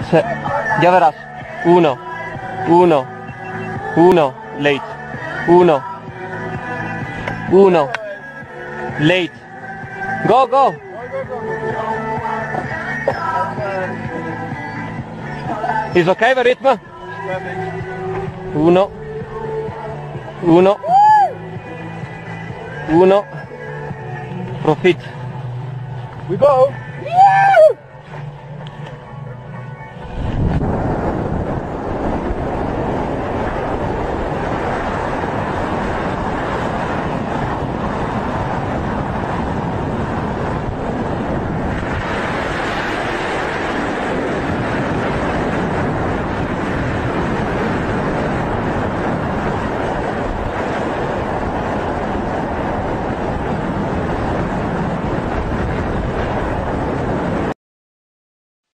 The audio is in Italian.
Ya verás. 1, 1, 1, late. 1, 1, late. Go, go. Is okay the rhythm? 1, 1, 1. Profit. We go.